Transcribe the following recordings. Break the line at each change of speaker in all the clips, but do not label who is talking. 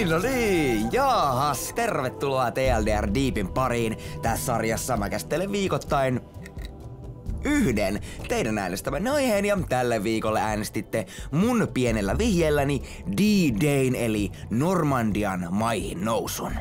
No niin, jaahas, tervetuloa TLDR Deepin pariin. Tässä sarjassa mä käsittelen viikoittain yhden teidän äänestämän aiheen ja tälle viikolle äänestitte mun pienellä vihjelläni D-Dayn eli Normandian maihin nousun.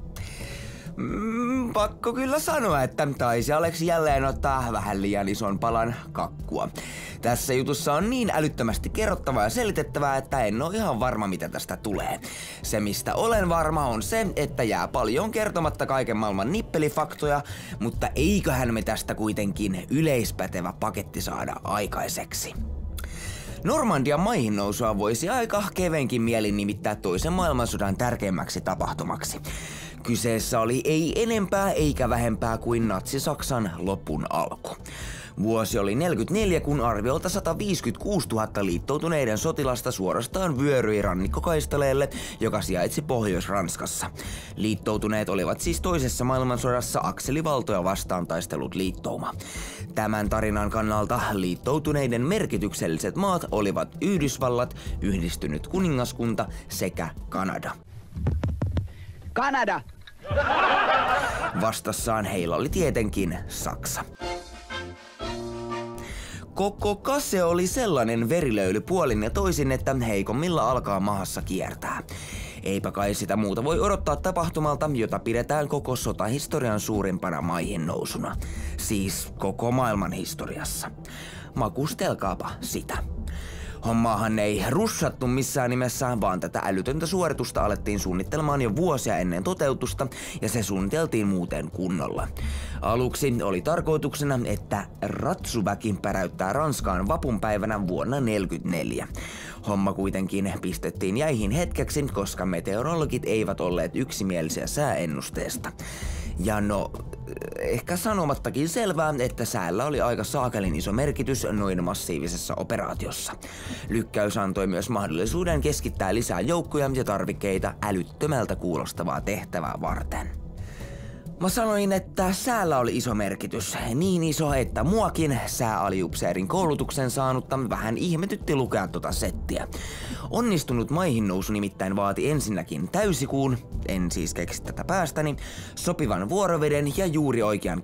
Pakko kyllä sanoa, että taisi Aleksi jälleen ottaa vähän liian ison palan kakkua. Tässä jutussa on niin älyttömästi kerrottavaa ja selitettävää, että en oo ihan varma mitä tästä tulee. Se mistä olen varma on se, että jää paljon kertomatta kaiken maailman nippelifaktoja, mutta eiköhän me tästä kuitenkin yleispätevä paketti saada aikaiseksi. Normandian maihin nousua voisi aika kevenkin mielin nimittää toisen maailmansodan tärkeimmäksi tapahtumaksi. Kyseessä oli ei enempää eikä vähempää kuin Natsi-Saksan lopun alku. Vuosi oli 44, kun arviolta 156 000 liittoutuneiden sotilasta suorastaan vyöryi rannikkokaistaleelle, joka sijaitsi Pohjois-Ranskassa. Liittoutuneet olivat siis toisessa maailmansodassa akselivaltoja vastaan taistellut liittouma. Tämän tarinan kannalta liittoutuneiden merkitykselliset maat olivat Yhdysvallat, Yhdistynyt kuningaskunta sekä Kanada.
Kanada!
Vastassaan heillä oli tietenkin Saksa. Koko kase oli sellainen verilöyly puolin ja toisin, että heikommilla alkaa mahassa kiertää. Eipä kai sitä muuta voi odottaa tapahtumalta, jota pidetään koko sotahistorian suurimpana maihin nousuna. Siis koko maailman historiassa. Makustelkaapa sitä. Hommaahan ei russattu missään nimessä, vaan tätä älytöntä suoritusta alettiin suunnittelemaan jo vuosia ennen toteutusta ja se suunniteltiin muuten kunnolla. Aluksi oli tarkoituksena, että ratsuväki päräyttää Ranskaan vapunpäivänä vuonna 1944. Homma kuitenkin pistettiin jäihin hetkeksi, koska meteorologit eivät olleet yksimielisiä sääennusteesta. Ja no, ehkä sanomattakin selvää, että säällä oli aika saakelin iso merkitys noin massiivisessa operaatiossa. Lykkäys antoi myös mahdollisuuden keskittää lisää joukkoja ja tarvikkeita älyttömältä kuulostavaa tehtävää varten. Mä sanoin, että säällä oli iso merkitys. Niin iso, että muakin sääaliupseerin koulutuksen saanutta vähän ihmetytti lukea tota settiä. Onnistunut maihin nousu nimittäin vaati ensinnäkin täysikuun, en siis keksi tätä päästäni, sopivan vuoroveden ja juuri oikean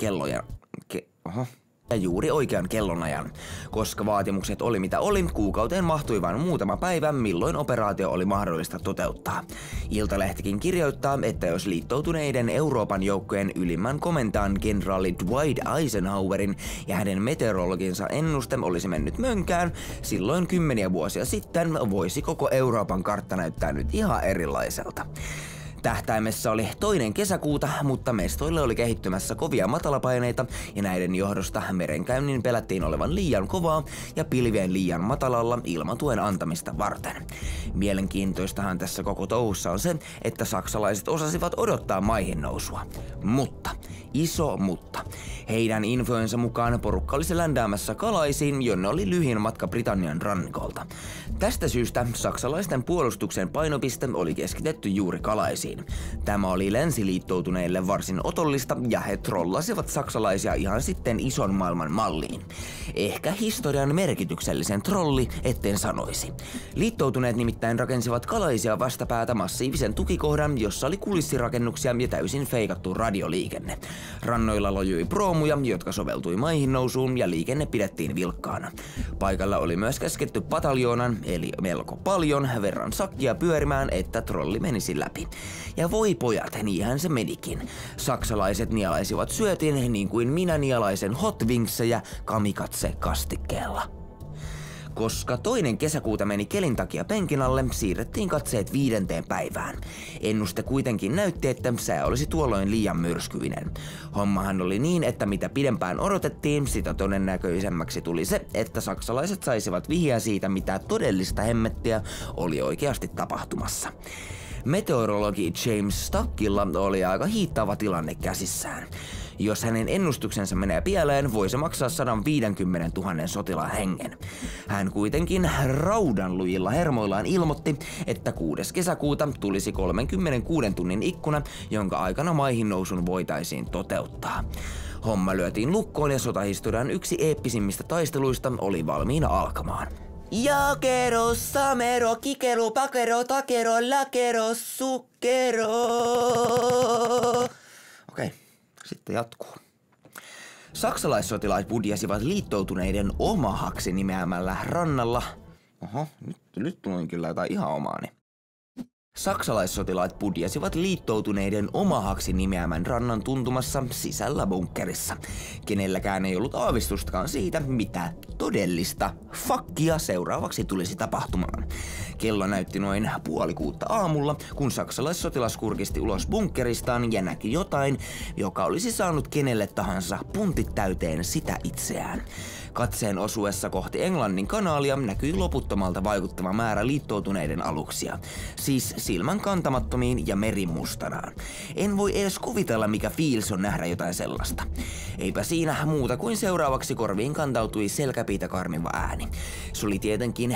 kellonajan. Koska vaatimukset oli mitä oli, kuukauteen mahtui vain muutama päivä, milloin operaatio oli mahdollista toteuttaa. Iltalehtikin kirjoittaa, että jos liittoutuneiden Euroopan joukkojen ylimmän komentajan kenraali Dwight Eisenhowerin ja hänen meteorologinsa ennuste olisi mennyt mönkään, silloin kymmeniä vuosia sitten voisi koko Euroopan kartta näyttää nyt ihan erilaiselta. Tähtäimessä oli 2. kesäkuuta, mutta mestoille oli kehittymässä kovia matalapaineita ja näiden johdosta merenkäynnin pelättiin olevan liian kovaa ja pilvien liian matalalla ilmatuen antamista varten. Mielenkiintoistahan tässä koko touhussa on se, että saksalaiset osasivat odottaa maihin nousua. Mutta, iso mutta. Heidän infojensa mukaan porukka olisi ländäämässä Kalaisiin, jonne oli lyhin matka Britannian rannikolta. Tästä syystä saksalaisten puolustuksen painopiste oli keskitetty juuri Kalaisiin. Tämä oli länsiliittoutuneille varsin otollista ja he trollasivat saksalaisia ihan sitten ison maailman malliin. Ehkä historian merkityksellisen trolli, etten sanoisi. Liittoutuneet nimittäin rakensivat Kalaisia vastapäätä massiivisen tukikohdan, jossa oli kulissirakennuksia ja täysin feikattu radioliikenne. Rannoilla lojui proomuja, jotka soveltui maihin nousuun ja liikenne pidettiin vilkkaana. Paikalla oli myös käsketty pataljoonan, eli melko paljon, verran sakkia pyörimään, että trolli menisi läpi. Ja voi pojat, niinhän se menikin. Saksalaiset nialaisivat syötin niin kuin minä nialaisen hot wingsejä kamikatse-kastikkeella. Koska 2. kesäkuuta meni kelin takia penkin alle, siirrettiin katseet 5. päivään. Ennuste kuitenkin näytti, että sää olisi tuolloin liian myrskyinen. Hommahan oli niin, että mitä pidempään odotettiin, sitä todennäköisemmäksi tuli se, että saksalaiset saisivat vihjeä siitä, mitä todellista hemmettiä oli oikeasti tapahtumassa. Meteorologi James Stuckilla oli aika hiittaava tilanne käsissään. Jos hänen ennustuksensa menee pieleen, voi se maksaa 150 000 sotilaan hengen. Hän kuitenkin raudanlujilla hermoillaan ilmoitti, että 6. kesäkuuta tulisi 36 tunnin ikkuna, jonka aikana maihin nousun voitaisiin toteuttaa. Homma lyötiin lukkoon ja sotahistorian yksi eeppisimmistä taisteluista oli valmiina alkamaan. Jakero, samero, kikero, pakero, takero, lakero, sukkero. Okei, sitten jatkuu. Saksalaissotilaat budjasivat liittoutuneiden omahaksi nimeämällä rannalla. Oho, nyt tuli kyllä jotain ihan omaani. Saksalaissotilaat budjasivat liittoutuneiden omahaksi nimeämän rannan tuntumassa sisällä bunkkerissa. Kenelläkään ei ollut aavistustakaan siitä, mitä todellista fakkia seuraavaksi tulisi tapahtumaan. Kello näytti noin 5:30 aamulla, kun saksalaissotilas kurkisti ulos bunkkeristaan ja näki jotain, joka olisi saanut kenelle tahansa puntit täyteen sitä itseään. Katseen osuessa kohti Englannin kanaalia näkyi loputtomalta vaikuttava määrä liittoutuneiden aluksia. Siis silmän kantamattomiin ja merimustanaan. En voi edes kuvitella, mikä fiilis on nähdä jotain sellaista. Eipä siinä muuta kuin seuraavaksi korviin kantautui selkäpiitä karmiva ääni. Se oli tietenkin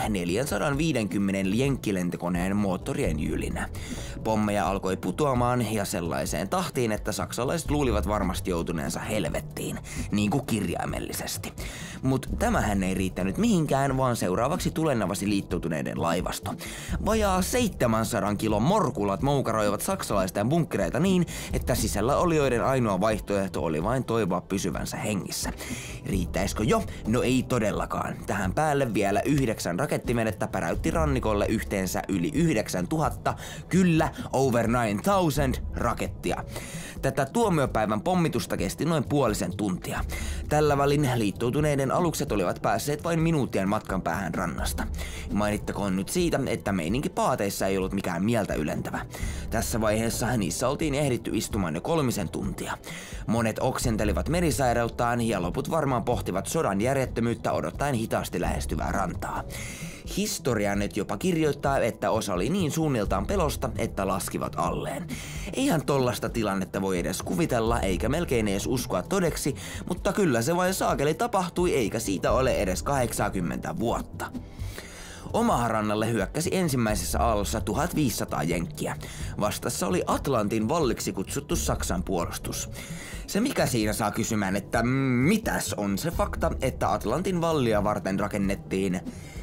450 jenkkilentokoneen moottorien jylinä. Pommeja alkoi putoamaan ja sellaiseen tahtiin, että saksalaiset luulivat varmasti joutuneensa helvettiin, niin kuin kirjaimellisesti. Mut tämähän ei riittänyt mihinkään, vaan seuraavaksi tulenavasi liittoutuneiden laivasto. Vajaa 700 kilon morkulat moukaroivat saksalaisten bunkkereita niin, että sisällä olijoiden ainoa vaihtoehto oli vain toivoa pysyvänsä hengissä. Riittäisikö jo? No ei todellakaan. Tähän päälle vielä 9 rakettivenettä päräytti rannikolle yhteensä yli 9000, kyllä over 9000 rakettia. Tätä tuomiopäivän pommitusta kesti noin puolisen tuntia. Tällä välin liittoutuneiden alukset olivat päässeet vain minuuttien matkan päähän rannasta. Mainittakoon nyt siitä, että meininki paateissa ei ollut mikään mieltä ylentävä. Tässä vaiheessa niissä oltiin ehditty istumaan jo 3 tuntia. Monet oksentelivat merisairauttaan ja loput varmaan pohtivat sodan järjettömyyttä odottaen hitaasti lähestyvää rantaa. Historia nyt jopa kirjoittaa, että osa oli niin suunniltaan pelosta, että laskivat alleen. Eihän tollasta tilannetta voi edes kuvitella, eikä melkein edes uskoa todeksi, mutta kyllä se vain saakeli tapahtui, eikä siitä ole edes 80 vuotta. Omaharannalle hyökkäsi ensimmäisessä aallossa 1500 jenkkiä. Vastassa oli Atlantin valliksi kutsuttu Saksan puolustus. Se mikä siinä saa kysymään, että mitäs on se fakta, että Atlantin vallia varten rakennettiin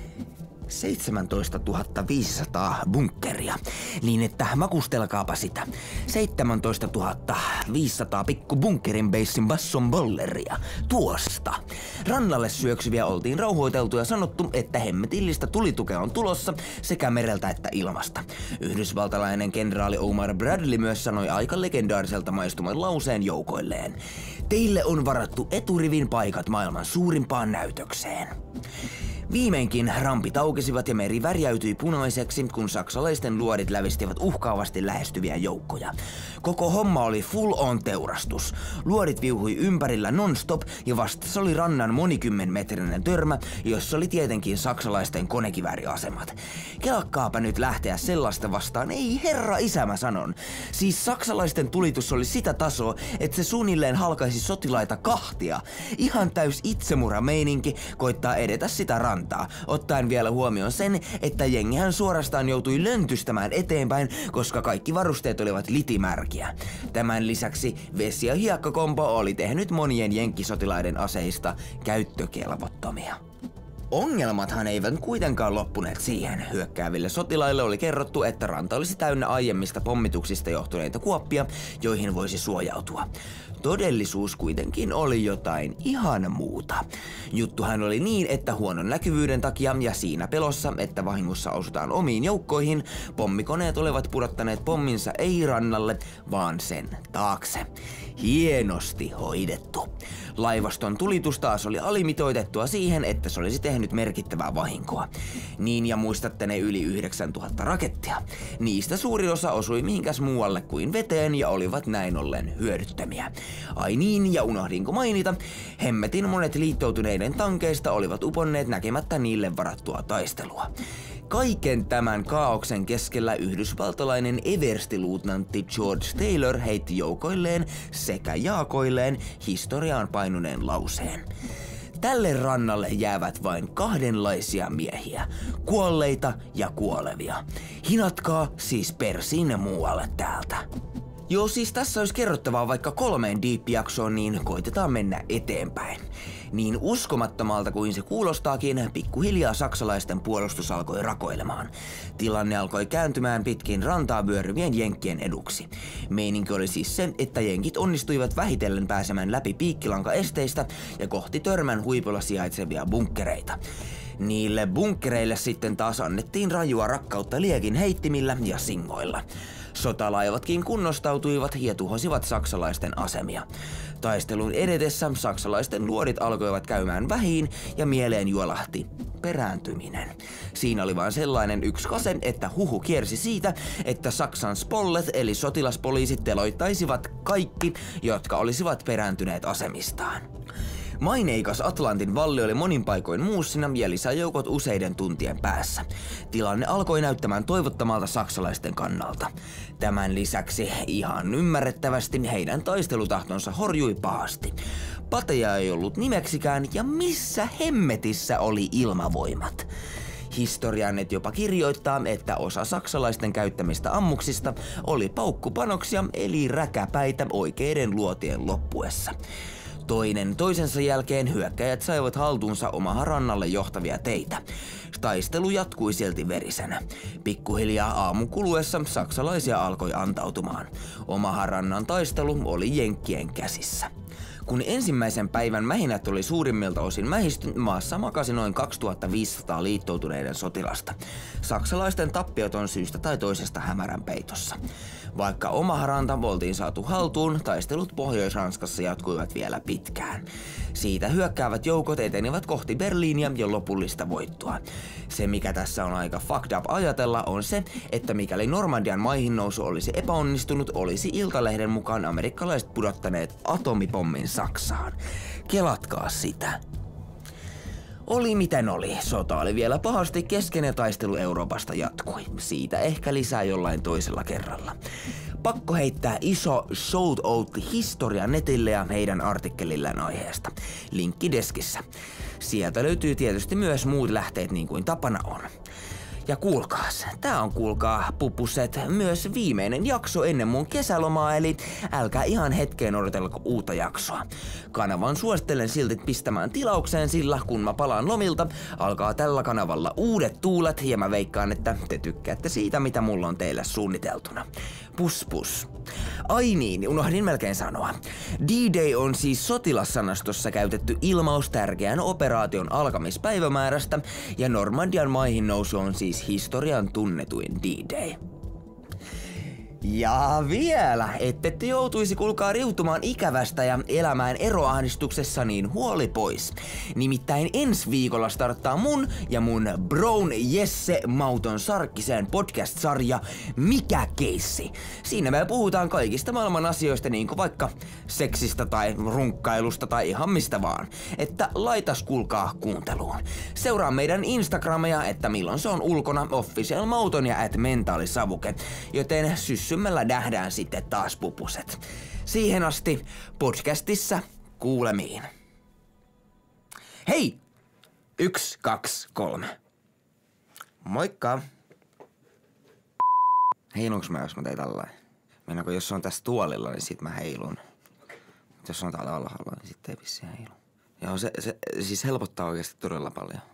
17 500 bunkkeria, niin että makustelkaapa sitä. 17 500 pikku bunkerin beissin basson bolleria. Tuosta. Rannalle syöksyviä oltiin rauhoiteltu ja sanottu, että hemmetillistä tulitukea on tulossa sekä mereltä että ilmasta. Yhdysvaltalainen kenraali Omar Bradley myös sanoi aika legendaariselta maistuman lauseen joukoilleen. Teille on varattu eturivin paikat maailman suurimpaan näytökseen. Viimeinkin rampit aukesivat ja meri värjäytyi punaiseksi, kun saksalaisten luodit lävistivät uhkaavasti lähestyviä joukkoja. Koko homma oli full on teurastus. Luodit viuhui ympärillä non-stop ja vastassa oli rannan monikymmenmetrinen törmä, jossa oli tietenkin saksalaisten konekivääriasemat. Kelakkaapa nyt lähteä sellaista vastaan, ei herra isä mä sanon. Siis saksalaisten tulitus oli sitä tasoa, että se suunnilleen halkaisi sotilaita kahtia. Ihan täys itsemurhameininki koittaa edetä sitä rantaa, ottaen vielä huomioon sen, että jengihän suorastaan joutui löntystämään eteenpäin, koska kaikki varusteet olivat litimärkiä. Tämän lisäksi vesi- ja hiekkakompo oli tehnyt monien jenkkisotilaiden aseista käyttökelvottomia. Ongelmathan eivät kuitenkaan loppuneet siihen. Hyökkääville sotilaille oli kerrottu, että ranta olisi täynnä aiemmista pommituksista johtuneita kuoppia, joihin voisi suojautua. Todellisuus kuitenkin oli jotain ihan muuta. Juttuhan oli niin, että huonon näkyvyyden takia ja siinä pelossa, että vahingossa osutaan omiin joukkoihin, pommikoneet olivat pudottaneet pomminsa ei rannalle, vaan sen taakse. Hienosti hoidettu. Laivaston tulitus taas oli alimitoitettua siihen, että se olisi tehnyt merkittävää vahinkoa. Niin ja muistatte ne yli 9000 rakettia. Niistä suuri osa osui mihinkäs muualle kuin veteen ja olivat näin ollen hyödyttömiä. Ai niin, ja unohdinko mainita, hemmetin monet liittoutuneiden tankeista olivat uponneet näkemättä niille varattua taistelua. Kaiken tämän kaaoksen keskellä yhdysvaltalainen everstiluutnantti George Taylor heitti joukoilleen sekä jaakoilleen historiaan painuneen lauseen. Tälle rannalle jäävät vain kahdenlaisia miehiä, kuolleita ja kuolevia. Hinatkaa siis persiinne muualle täältä. Joo, siis tässä olisi kerrottavaa vaikka 3 Deep-jaksoon, niin koitetaan mennä eteenpäin. Niin uskomattomalta kuin se kuulostaakin, pikkuhiljaa saksalaisten puolustus alkoi rakoilemaan. Tilanne alkoi kääntymään pitkin rantaa vyöryvien jenkkien eduksi. Meininki oli siis se, että jenkit onnistuivat vähitellen pääsemään läpi piikkilankaesteistä ja kohti törmän huipulla sijaitsevia bunkkereita. Niille bunkkereille sitten taas annettiin rajua rakkautta liekin heittimillä ja singoilla. Sotalaivatkin kunnostautuivat ja tuhosivat saksalaisten asemia. Taistelun edetessä saksalaisten luodit alkoivat käymään vähiin ja mieleen juolahti perääntyminen. Siinä oli vain sellainen yksi kase, että huhu kiersi siitä, että Saksan spollet eli sotilaspoliisit teloittaisivat kaikki, jotka olisivat perääntyneet asemistaan. Maineikas Atlantin valli oli monin paikoin muussina ja lisäjoukot useiden tuntien päässä. Tilanne alkoi näyttämään toivottomalta saksalaisten kannalta. Tämän lisäksi ihan ymmärrettävästi heidän taistelutahtonsa horjui pahasti. Pateja ei ollut nimeksikään ja missä hemmetissä oli ilmavoimat? Historiannet jopa kirjoittaa, että osa saksalaisten käyttämistä ammuksista oli paukkupanoksia eli räkäpäitä oikeiden luotien loppuessa. Toinen toisensa jälkeen hyökkäjät saivat haltuunsa omahan rannalle johtavia teitä. Taistelu jatkui silti verisenä. Pikkuhiljaa aamun kuluessa saksalaisia alkoi antautumaan. Omahan rannan taistelu oli jenkkien käsissä. Kun ensimmäisen päivän mähinät oli suurimmilta osin mähisty, maassa makasi noin 2500 liittoutuneiden sotilasta. Saksalaisten tappiot on syystä tai toisesta hämärän peitossa. Vaikka Omaha ranta oltiin saatu haltuun, taistelut Pohjois-Ranskassa jatkuivat vielä pitkään. Siitä hyökkäävät joukot etenivät kohti Berliiniä ja lopullista voittoa. Se mikä tässä on aika fucked up ajatella on se, että mikäli Normandian maihinnousu olisi epäonnistunut, olisi Iltalehden mukaan amerikkalaiset pudottaneet atomipommin Saksaan. Kelatkaa sitä. Oli miten oli, sota oli vielä pahasti kesken ja taistelu Euroopasta jatkui. Siitä ehkä lisää jollain toisella kerralla. Pakko heittää iso shout out historia netille ja heidän artikkelillaan aiheesta. Linkki deskissä. Sieltä löytyy tietysti myös muut lähteet niin kuin tapana on. Ja kuulkaas, tää on kuulkaa pupuset myös viimeinen jakso ennen mun kesälomaa, eli älkää ihan hetkeen odotelko uutta jaksoa. Kanavan suosittelen silti pistämään tilaukseen, sillä kun mä palaan lomilta, alkaa tällä kanavalla uudet tuulet ja mä veikkaan, että te tykkäätte siitä, mitä mulla on teille suunniteltuna. Pus pus. Ai niin, unohdin melkein sanoa. D-Day on siis sotilassanastossa käytetty ilmaus tärkeän operaation alkamispäivämäärästä, ja Normandian maihinnousu on siis historian tunnetuin D-Day. Ja vielä, ette joutuisi kuulkaa riutumaan ikävästä ja elämään eroahdistuksessa, niin huoli pois. Nimittäin ensi viikolla starttaa mun ja mun brown Jesse Mauton Sarkkisen podcast-sarja Mikä keissi? Siinä me puhutaan kaikista maailman asioista, niin kuin vaikka seksistä tai runkkailusta tai ihan mistä vaan. Että laitas kuulkaa kuunteluun. Seuraa meidän Instagramia, että milloin se on ulkona, Official Mauton ja @mentaalisavuke, joten syssymällä nähdään sitten taas pupuset. Siihen asti podcastissa kuulemiin. Hei! 1, 2, 3. Moikka! Heilunks mä, jos mä tein tällainen? Meinaanko, jos se on tässä tuolilla, niin sit mä heilun. Jos se on täällä alhaalla, niin sit ei vissiin heilu. Joo, se siis helpottaa oikeasti todella paljon.